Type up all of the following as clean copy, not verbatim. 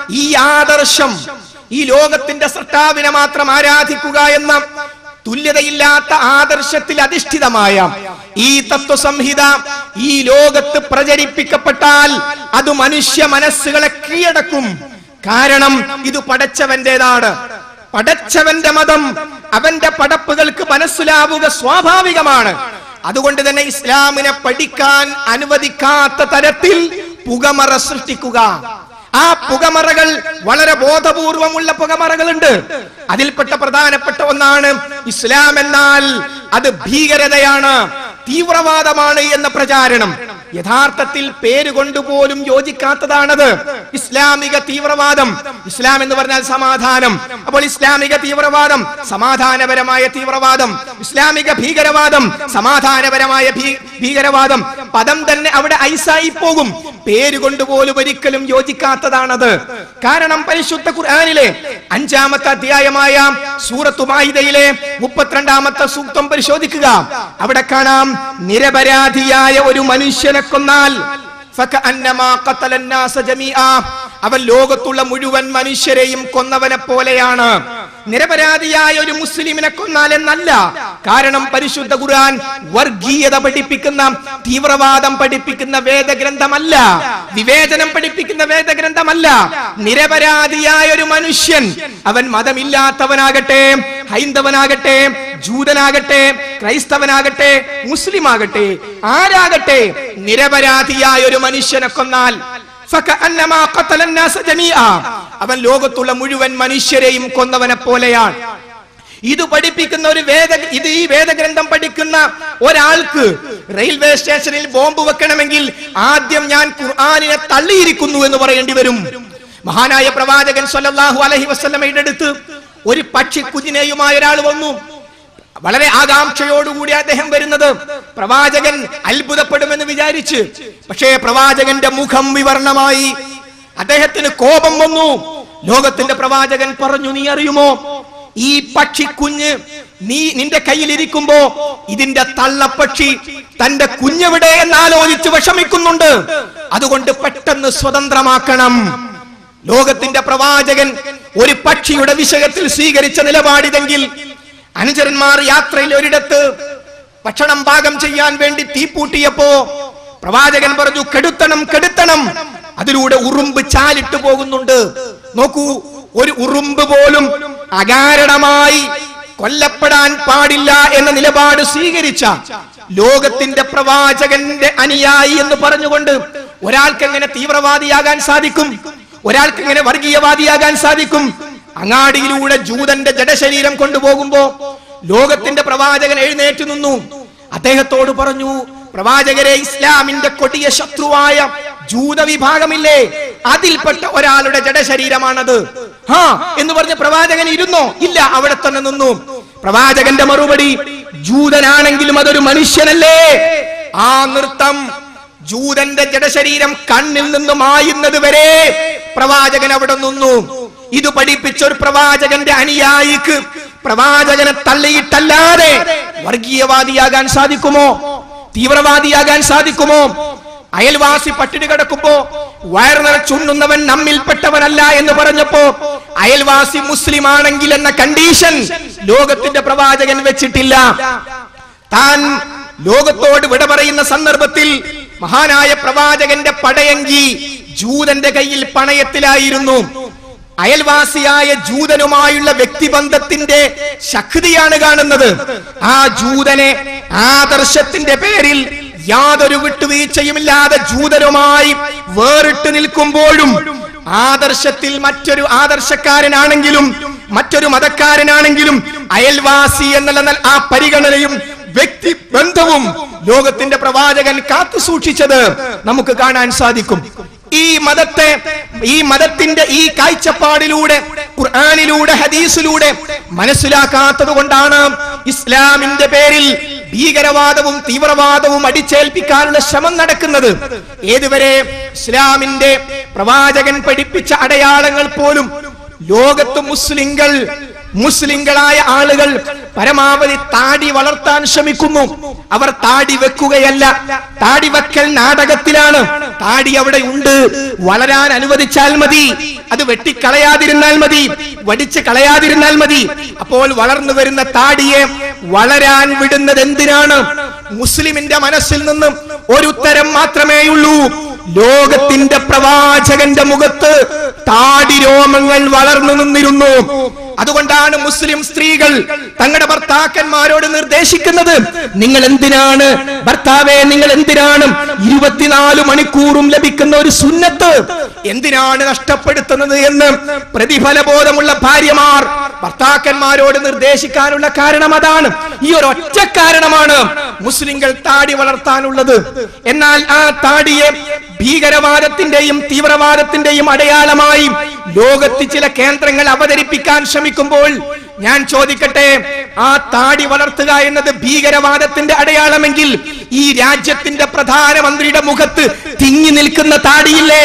ഈ ആദർശം, ഈ ലോകത്തിന്റെ സൃഷ്ടാവിനെ മാത്രം ആരാധിക്കുക എന്ന തുല്യതയില്ലാത്ത ആദർശത്തിൽ അധിഷ്ഠിതമായ ഈ തത്വസംഹിത ഈ ലോകത്ത് പ്രചരിപ്പിക്കപ്പെട്ടാൽ അത് മനുഷ്യ മനസ്സുകളെ കീഴടക്കും. കാരണം ഇത് പടച്ചവന്റേതാണ്. പടച്ചവന്റെ മതം അവന്റെ പടപ്പുകൾക്ക് മനസ്സിലാവുക സ്വാഭാവികമാണ്. അതുകൊണ്ട് തന്നെ ഇസ്ലാമിനെ പഠിക്കാൻ അനുവദിക്കാത്ത തരത്തിൽ പുകമറ സൃഷ്ടിക്കുക. ആ പുകമറകൾ വളരെ ബോധപൂർവമുള്ള പുകമറകളുണ്ട്. അതിൽപ്പെട്ട പ്രധാനപ്പെട്ട ഒന്നാണ് ഇസ്ലാം എന്നാൽ അത് ഭീകരതയാണ്, തീവ്രവാദമാണ് എന്ന പ്രചാരണം. യഥാർത്ഥത്തിൽ പേര് കൊണ്ടുപോലും യോജിക്കാത്തതാണത്. ഇസ്ലാമിക തീവ്രവാദം, ഇസ്ലാം എന്ന് പറഞ്ഞാൽ സമാധാനം. അപ്പോൾ ഇസ്ലാമിക തീവ്രവാദം സമാധാനപരമായ തീവ്രവാദം, ഇസ്ലാമിക ഭീകരവാദം സമാധാനപരമായ ഭീകരവാദം, പദം തന്നെ അവിടെ ഐസായി പോകും. പേര് കൊണ്ടുപോലും ഒരിക്കലും യോജിക്കാത്തതാണത്. കാരണം പരിശുദ്ധ ഖുർആനിലെ 5-ാമത്തെ അധ്യായമായ സൂറത്തു മാഇദയിലെ 32-ാമത്തെ സൂക്തം പരിശോധിക്കുക. അവിടെ കാണാം, നിരപരാധിയായ ഒരു മനുഷ്യനെ കൊന്നാൽ അവൻ ലോകത്തുള്ള മുഴുവൻ മനുഷ്യരെയും കൊന്നവനെ പോലെയാണ്. നിരപരാധിയായ ഒരു മുസ്ലിമിനെ കൊന്നാൽ എന്നല്ല. കാരണം പരിശുദ്ധ ഖുർആൻ വർഗീയത പഠിപ്പിക്കുന്ന, തീവ്രവാദം പഠിപ്പിക്കുന്ന വേദഗ്രന്ഥമല്ല, വിവേചനം പഠിപ്പിക്കുന്ന വേദഗ്രന്ഥമല്ല. നിരപരാധിയായ ഒരു മനുഷ്യൻ, അവൻ മതമില്ലാത്തവനാകട്ടെ, ഹൈന്ദവനാകട്ടെ, ജൂതനാകട്ടെ, ക്രൈസ്തവനാകട്ടെ, മുസ്ലിം ആകട്ടെ, ആരാകട്ടെ, നിരപരാധിയായ ഒരു മനുഷ്യനെ കൊന്നാൽ അവൻ ലോകത്തുള്ള മുഴുവൻ മനുഷ്യരെയും കൊന്നവനെ പോലെയാണ്. ഇത് പഠിപ്പിക്കുന്ന ഈ വേദഗ്രന്ഥം പഠിക്കുന്ന ഒരാൾക്ക് റെയിൽവേ സ്റ്റേഷനിൽ ബോംബ് വെക്കണമെങ്കിൽ ആദ്യം ഞാൻ ഖുർആനിനെ തള്ളിയിരിക്കുന്നു എന്ന് പറയേണ്ടി വരും. മഹാനായ പ്രവാചകൻ സ്വല്ലല്ലാഹു അലൈഹി വസല്ലമയുടെ അടുത്ത് ഒരു പക്ഷിക്കുഞ്ഞിനെയുമായ ഒരാൾ വന്നു. വളരെ ആകാംക്ഷയോടുകൂടി അദ്ദേഹം വരുന്നത്. പ്രവാചകൻ അത്ഭുതപ്പെടുമെന്ന് വിചാരിച്ച്, പക്ഷേ പ്രവാചകന്റെ മുഖം വിവർണമായി. അദ്ദേഹത്തിന് കോപം വന്നു. ലോകത്തിന്റെ പ്രവാചകൻ പറഞ്ഞു, നീ അറിയുമോ, ഈ പക്ഷിക്കുഞ്ഞ് നിന്റെ കയ്യിലിരിക്കുമ്പോ ഇതിന്റെ തള്ളപ്പക്ഷി തന്റെ കുഞ്ഞെവിടെ എന്നാലോചിച്ച് വിഷമിക്കുന്നുണ്ട്. അതുകൊണ്ട് പെട്ടെന്ന് സ്വതന്ത്രമാക്കണം. ലോകത്തിന്റെ പ്രവാചകൻ ഒരു പക്ഷിയുടെ വിഷയത്തിൽ സ്വീകരിച്ച നിലപാടിതെങ്കിൽ, അനുചരന്മാർ യാത്രയിൽ ഒരിടത്ത് ഭക്ഷണം പാകം ചെയ്യാൻ വേണ്ടി തീപ്പൂട്ടിയപ്പോ പ്രവാചകൻ പറഞ്ഞു, കെടുത്തണം കെടുത്തണം. അതിലൂടെ ഉറുമ്പ് ചാലിട്ട് പോകുന്നുണ്ട്. നോക്കൂ, ഒരു ഉറുമ്പ് പോലും അകാരണമായി കൊല്ലപ്പെടാൻ പാടില്ല എന്ന നിലപാട് സ്വീകരിച്ച ലോകത്തിന്റെ പ്രവാചകന്റെ അനുയായി എന്ന് പറഞ്ഞുകൊണ്ട് ഒരാൾക്ക് എങ്ങനെ തീവ്രവാദിയാകാൻ സാധിക്കും? ഒരാൾക്ക് എങ്ങനെ വർഗീയവാദിയാകാൻ സാധിക്കും? അങ്ങാടിയിലൂടെ ജൂതന്റെ ജഡശരീരം കൊണ്ടുപോകുമ്പോ ലോകത്തിന്റെ പ്രവാചകൻ എഴുന്നേറ്റ് നിന്നു. അദ്ദേഹത്തോട് പറഞ്ഞു, പ്രവാചകരെ, ഇസ്ലാമിന്റെ കൊടിയ ശത്രുവായ ജൂത വിഭാഗമില്ലേ, അതിൽപ്പെട്ട ഒരാളുടെ ജഡശരീരമാണത്. എന്ന് പറഞ്ഞ പ്രവാചകൻ ഇരുന്നോ? ഇല്ല, അവിടെ തന്നെ നിന്നു. പ്രവാചകന്റെ മറുപടി, ജൂതനാണെങ്കിലും അതൊരു മനുഷ്യനല്ലേ. ആ നൃത്തം, ജൂതന്റെ ജഡശരീരം കണ്ണിൽ നിന്ന് മായുന്നത് വരെ പ്രവാചകൻ അവിടെ നിന്നു. ഇത് പഠിപ്പിച്ച ഒരു പ്രവാചകന്റെ അനുയായിക്ക് പ്രവാചകനെ തള്ളിയിട്ടല്ലാതെ വർഗീയവാദിയാകാൻ സാധിക്കുമോ? തീവ്രവാദിയാകാൻ സാധിക്കുമോ? അയൽവാസി പട്ടിണി കിടക്കുമ്പോ വയർ നിറച്ചുണ്ണുന്നവൻ നമ്മിൽപ്പെട്ടവനല്ല എന്ന് പറഞ്ഞപ്പോ അയൽവാസി മുസ്ലിം ആണെങ്കിൽ എന്ന കണ്ടീഷൻ ലോകത്തിന്റെ പ്രവാചകൻ വെച്ചിട്ടില്ല. താൻ ലോകത്തോട് വിട പറയുന്ന സന്ദർഭത്തിൽ മഹാനായ പ്രവാചകന്റെ പടയങ്കി ജൂതന്റെ കയ്യിൽ പണയത്തിലായിരുന്നു. അയൽവാസിയായ ജൂതനുമായുള്ള വ്യക്തിബന്ധത്തിന്റെ ശക്തിയാണ് കാണുന്നത്. ആ ജൂതനെ ആദർശത്തിന്റെ പേരിൽ യാതൊരു വിട്ടുവീഴ്ചയുമില്ലാതെ ജൂതനുമായി വേറിട്ട് നിൽക്കുമ്പോഴും ആദർശത്തിൽ മറ്റൊരു ആദർശക്കാരനാണെങ്കിലും മറ്റൊരു മതക്കാരനാണെങ്കിലും അയൽവാസി എന്നുള്ള ആ പരിഗണനയും വ്യക്തിബന്ധവും ലോകത്തിന്റെ പ്രവാചകൻ കാത്തു സൂക്ഷിച്ചത് നമുക്ക് കാണാൻ സാധിക്കും. ഈ മതത്തിന്റെ ഈ കാഴ്ചപ്പാടിലൂടെ, ഖുർആനിലൂടെ, ഹദീസിലൂടെ മനസ്സിലാക്കാത്തത് കൊണ്ടാണ് ഇസ്ലാമിന്റെ പേരിൽ ഭീകരവാദവും തീവ്രവാദവും അടിച്ചേൽപ്പിക്കാനുള്ള ശ്രമം നടക്കുന്നത്. ഏതുവരെ ഇസ്ലാമിന്റെ പ്രവാചകൻ പഠിപ്പിച്ച അടയാളങ്ങൾ പോലും ലോകത്ത് മുസ്ലിങ്ങളായ ആളുകൾ പരമാവധി താടി വളർത്താൻ ശ്രമിക്കുന്നു. അവർ താടി വെക്കുകയല്ല. താടി വെക്കൽ നാടകത്തിലാണ്. താടി അവിടെ ഉണ്ട്, വളരാൻ അനുവദിച്ചാൽ മതി, അത് വെട്ടിക്കളയാതിരുന്നാൽ മതി, വടിച്ച് കളയാതിരുന്നാൽ മതി. അപ്പോൾ വളർന്നു വരുന്ന താടിയെ വളരാൻ വിടുന്നത് എന്തിനാണ്? മുസ്ലിമിന്റെ മനസ്സിൽ നിന്നും ഒരു ഉത്തരം മാത്രമേയുള്ളൂ. ലോകത്തിന്റെ പ്രവാചകന്റെ മുഖത്ത് താടി രോമങ്ങൾ വളർന്നു നിന്നിരുന്നു. അതുകൊണ്ടാണ് മുസ്ലിം സ്ത്രീകൾ തങ്ങളുടെ ഭർത്താക്കന്മാരോട് നിർദ്ദേശിക്കുന്നത്, നിങ്ങൾ എന്തിനാണ് ഭർത്താവേ, നിങ്ങൾ എന്തിനാണ് 24 മണിക്കൂറും ലഭിക്കുന്ന ഒരു സുന്നത്ത് എന്തിനാണ് നഷ്ടപ്പെടുത്തുന്നത് എന്ന് പ്രതിഫലബോധമുള്ള ഭാര്യമാർ ഭർത്താക്കന്മാരോട് നിർദ്ദേശിക്കാനുള്ള കാരണം അതാണ്. ഈ ഒരു ഒറ്റ കാരണമാണ് മുസ്ലിങ്ങൾ താടി വളർത്താനുള്ളത്. എന്നാൽ ആ താടിയെ ഭീകരവാദത്തിന്റെയും തീവ്രവാദത്തിന്റെയും അടയാളമായി ലോകത്ത് ചില കേന്ദ്രങ്ങൾ അവതരിപ്പിക്കാൻ ശ്രമിക്കുമ്പോൾ ഞാൻ ചോദിക്കട്ടെ, ആ താടി വളർത്തുക എന്നത് ഭീകരവാദത്തിന്റെ അടയാളമെങ്കിൽ ഈ രാജ്യത്തിന്റെ പ്രധാനമന്ത്രിയുടെ മുഖത്ത് തിങ്ങി നിൽക്കുന്ന താടിയില്ലേ?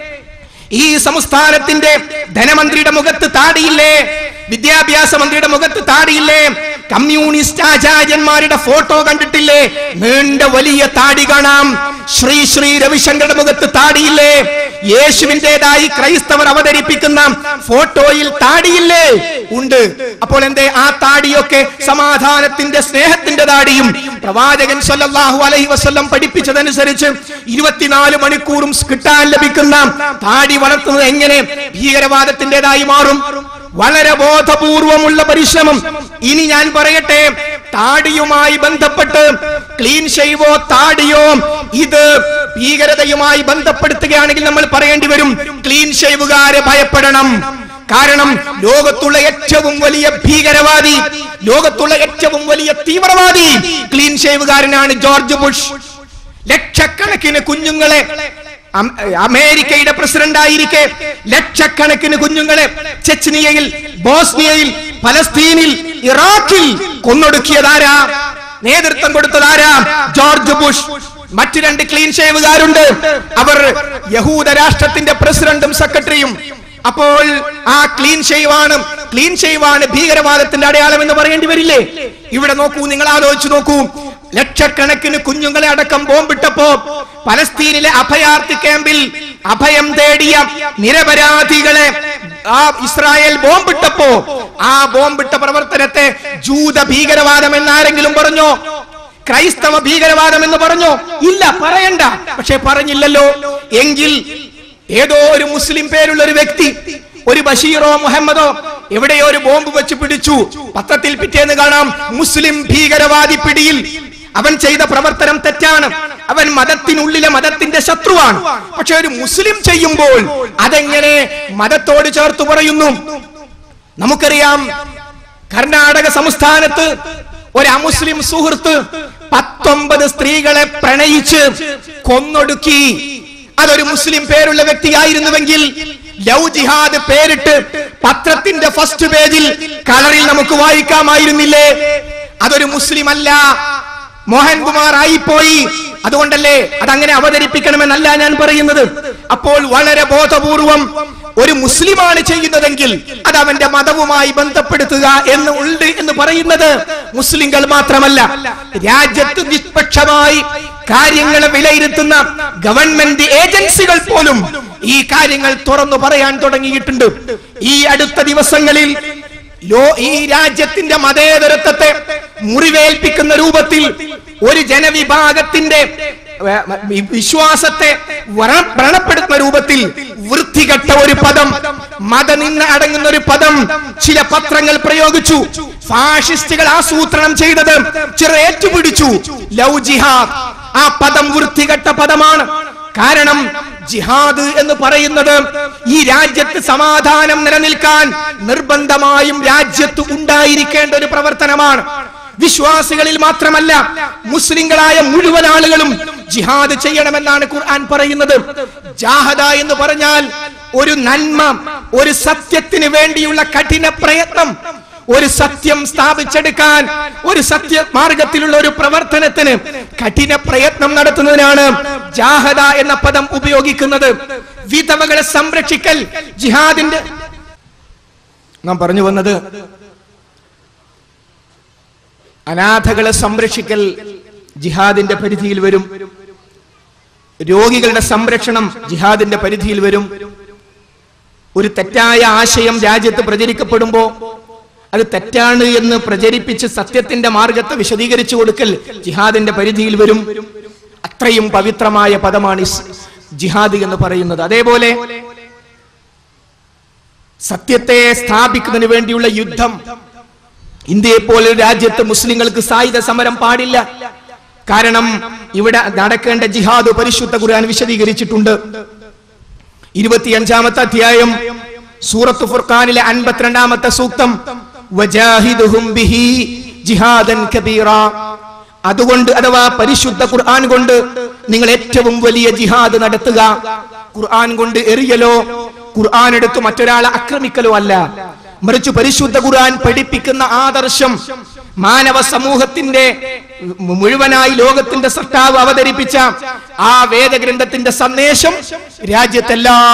ഈ സംസ്ഥാനത്തിന്റെ ധനമന്ത്രിയുടെ മുഖത്ത് താടിയില്ലേ? വിദ്യാഭ്യാസ മന്ത്രിയുടെ മുഖത്ത് താടിയില്ലേ? കമ്മ്യൂണിസ്റ്റ് ആചാര്യന്മാരുടെ ഫോട്ടോ കണ്ടിട്ടില്ലേ? നീണ്ട വലിയ താടി കാണാം. ശ്രീ രവിശങ്കറുടെ മുഖത്ത് താടിയില്ലേ? യേശുവിന്റേതായി ക്രൈസ്തവർ അവതരിപ്പിക്കുന്ന ഫോട്ടോയിൽ താടിയില്ലേ? ഉണ്ട്. അപ്പോൾ എന്തേ ആ താടിയൊക്കെ സമാധാനത്തിന്റെ, സ്നേഹത്തിന്റെ താടിയും പ്രവാചകൻ സല്ലല്ലാഹു അലൈഹി വസല്ലം പഠിപ്പിച്ചതനുസരിച്ച് 24 മണിക്കൂറും കിട്ടാൻ ലഭിക്കുന്ന താടി വളർത്തുന്നത് എങ്ങനെ ഭീകരവാദത്തിന്റേതായി മാറും? വളരെ ബോധപൂർവമുള്ള പരിശ്രമം. ഇനി ഞാൻ പറയട്ടെ, താടിയുമായി ബന്ധപ്പെട്ട് ക്ലീൻ ഷേവോ താടിയോ ഇത് ഭീകരതയുമായി ബന്ധപ്പെടുത്തുകയാണെങ്കിൽ നമ്മൾ പറയേണ്ടി വരും, ക്ലീൻ ഷേവുകാരെ ഭയപ്പെടണം. കാരണം ലോകത്തുള്ള ഏറ്റവും വലിയ ഭീകരവാദി, ലോകത്തുള്ള ഏറ്റവും വലിയ തീവ്രവാദി ക്ലീൻ ഷേവുകാരനാണ് ജോർജ് ബുഷ്. ലക്ഷക്കണക്കിന് കുഞ്ഞുങ്ങളെ, അമേരിക്കയുടെ പ്രസിഡന്റ് ആയിരിക്കെ ലക്ഷക്കണക്കിന് കുഞ്ഞുങ്ങളെ ചെച്നിയയിൽ, ബോസ്നിയയിൽ, പലസ്തീനിൽ, ഇറാഖിൽ കൊന്നൊടുക്കിയതാരാ? നേതൃത്വം കൊടുത്തതാരാ? George Bush. മറ്റു 2 ക്ലീൻ ഷേവുകാരുണ്ട്. അവർ യഹൂദ രാഷ്ട്രത്തിന്റെ പ്രസിഡന്റും സെക്രട്ടറിയും. അപ്പോൾ ആ ക്ലീൻ ഷേവാണ് ഭീകരവാദത്തിന്റെ അടയാളം എന്ന് പറയേണ്ടി വരില്ലേ? ഇവിടെ നോക്കൂ, നിങ്ങൾ ആലോചിച്ചു നോക്കൂ. ലക്ഷക്കണക്കിന് കുഞ്ഞുങ്ങളെ അടക്കം ബോംബിട്ടപ്പോ പലസ്തീനിലെ അഭയാർത്ഥി ക്യാമ്പിൽ അഭയം തേടിയ നിരപരാധികളെ ഇസ്രായേൽ ബോംബിട്ടപ്പോ ആ ബോംബിട്ട പ്രവർത്തനത്തെ ജൂത ഭീകരവാദം എന്നാരെങ്കിലും പറഞ്ഞോ? ക്രൈസ്തവ ഭീകരവാദം എന്ന് പറഞ്ഞോ? ഇല്ല, പറയണ്ട. പക്ഷെ പറഞ്ഞില്ലല്ലോ. എങ്കിൽ ഏതോ ഒരു മുസ്ലിം പേരുള്ള ഒരു വ്യക്തി, ഒരു ബഷീറോ മുഹമ്മദോ എവിടെയോ ഒരു ബോംബ് വെച്ച് പിടിച്ചു. പത്രത്തിൽ പിറ്റേന്ന് കാണാം മുസ്ലിം ഭീകരവാദി പിടിയിൽ. അവൻ ചെയ്ത പ്രവർത്തനം തെറ്റാണ്. അവൻ മതത്തിനുള്ളിലെ മതത്തിന്റെ ശത്രുവാണ്. പക്ഷെ ഒരു മുസ്ലിം ചെയ്യുമ്പോൾ അതെങ്ങനെ മതത്തോട് ചേർത്ത് പറയുന്നു? നമുക്കറിയാം, കർണാടക സംസ്ഥാനത്ത് ഒരു അമുസ്ലിം സുഹൃത്ത് 19 സ്ത്രീകളെ പ്രണയിച്ച് കൊന്നൊടുക്കി. അതൊരു മുസ്ലിം പേരുള്ള വ്യക്തിയായിരുന്നുവെങ്കിൽ ലവ് ജിഹാദ് പേരിട്ട് പത്രത്തിന്റെ ഫസ്റ്റ് പേജിൽ കളറിൽ നമുക്ക് വായിക്കാമായിരുന്നില്ലേ? അതൊരു മുസ്ലിം അല്ല, മോഹൻകുമാർ ആയിപ്പോയി. അതുകൊണ്ടല്ലേ അതങ്ങനെ അവതരിപ്പിക്കണമെന്നല്ല ഞാൻ പറയുന്നത്. അപ്പോൾ വളരെ ബോധപൂർവം ഒരു മുസ്ലിമാണ് ചെയ്യുന്നതെങ്കിൽ അത് അവന്റെ മതവുമായി ബന്ധപ്പെടുത്തുക എന്ന് ഉണ്ട് എന്ന് പറയുന്നത് മുസ്ലിങ്ങൾ മാത്രമല്ല, രാജ്യത്ത് നിഷ്പക്ഷമായി കാര്യങ്ങളെ വിലയിരുത്തുന്ന ഗവൺമെന്റ് ഏജൻസികൾ പോലും ഈ കാര്യങ്ങൾ തുറന്നു പറയാൻ തുടങ്ങിയിട്ടുണ്ട്. ഈ അടുത്ത ദിവസങ്ങളിൽ ഈ രാജ്യത്തിന്റെ മതേതരത്വത്തെ മുറിവേൽപ്പിക്കുന്ന രൂപത്തിൽ ഒരു ജനവിഭാഗത്തിന്റെ വിശ്വാസത്തെ വ്രണപ്പെടുത്തുന്ന രൂപത്തിൽ വൃത്തികെട്ട ഒരു പദം, മതനിന്ദ അടങ്ങുന്ന ഒരു പദം ചില പത്രങ്ങൾ പ്രയോഗിച്ചു. ഫാഷിസ്റ്റുകൾ ആസൂത്രണം ചെയ്തത് ചിലർ ഏറ്റുപിടിച്ചു. ലവ് ജിഹാദ്, ആ പദം വൃത്തികെട്ട പദമാണ്. കാരണം ജിഹാദ് എന്ന് പറയുന്നത് ഈ രാജ്യത്ത് സമാധാനം നിലനിൽക്കാൻ നിർബന്ധമായും രാജ്യത്ത് ഉണ്ടായിരിക്കേണ്ട ഒരു പ്രവർത്തനമാണ്. വിശ്വാസികളിൽ മാത്രമല്ല, മുസ്ലിങ്ങളായ മുഴുവൻ ആളുകളും ജിഹാദ് ചെയ്യണമെന്നാണ് ഖുർആൻ പറയുന്നത്. ജാഹദ എന്ന് പറഞ്ഞാൽ ഒരു നന്മ, ഒരു സത്യത്തിന് വേണ്ടിയുള്ള കഠിന പ്രയത്നം, ഒരു സത്യം സ്ഥാപിച്ചെടുക്കാൻ, ഒരു സത്യമാർഗത്തിലുള്ള ഒരു പ്രവർത്തനത്തിന് കഠിന പ്രയത്നം നടത്തുന്നതിനാണ് ജാഹദ എന്ന പദം ഉപയോഗിക്കുന്നത്. വിധവകളെ സംരക്ഷിക്കൽ ജിഹാദിന്റെ നാം പറഞ്ഞു വന്നത് അനാഥകളെ സംരക്ഷിക്കൽ ജിഹാദിന്റെ പരിധിയിൽ വരും. രോഗികളുടെ സംരക്ഷണം ജിഹാദിന്റെ പരിധിയിൽ വരും. ഒരു തെറ്റായ ആശയം രാജ്യത്ത് പ്രചരിക്കപ്പെടുമ്പോ അത് തെറ്റാണ് എന്ന് പ്രചരിപ്പിച്ച് സത്യത്തിന്റെ മാർഗത്തെ വിശദീകരിച്ചു കൊടുക്കൽ ജിഹാദിന്റെ പരിധിയിൽ വരും. അത്രയും പവിത്രമായ പദമാണ് ജിഹാദ് എന്ന് പറയുന്നത്. അതേപോലെ സത്യത്തെ സ്ഥാപിക്കുന്നതിന് വേണ്ടിയുള്ള യുദ്ധം, ഇന്ത്യയെ പോലെ രാജ്യത്ത് മുസ്ലിങ്ങൾക്ക് സായുധ സമരം പാടില്ല. കാരണം ഇവിടെ നടക്കേണ്ട ജിഹാദ് പരിശുദ്ധ ഖുർആൻ വിശദീകരിച്ചിട്ടുണ്ട്. 25-ാമത്തെ അധ്യായം സൂറത്ത് ഫുർഖാനിലെ 52-ാമത്തെ സൂക്തം, വജാഹിദുഹും ബിഹി ജിഹാദൻ കബീറ. അതുകൊണ്ട് അഥവാ പരിശുദ്ധ ഖുർആൻ കൊണ്ട് നിങ്ങൾ ഏറ്റവും വലിയ ജിഹാദ് നടത്തുക. ഖുർആൻ കൊണ്ട് എറിയലോ ഖുർആൻ എടുത്ത് മറ്റൊരാളെ ആക്രമിക്കലോ അല്ല, മറിച്ച് പരിശുദ്ധ ഖുർആൻ പഠിപ്പിക്കുന്ന ആദർശം, മാനവ സമൂഹത്തിന്റെ മുഴുവനായി ലോകത്തിന്റെ സൃഷ്ടാവ് അവതരിപ്പിച്ച ആ വേദഗ്രന്ഥത്തിന്റെ സന്ദേശം രാജ്യത്തെല്ലാം